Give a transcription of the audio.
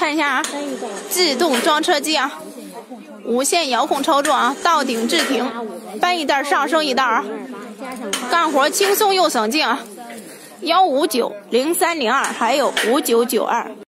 看一下啊，自动装车机啊，无线遥控操作啊，到顶置停，搬一袋上升一袋啊，干活轻松又省劲啊，1590302还有5992。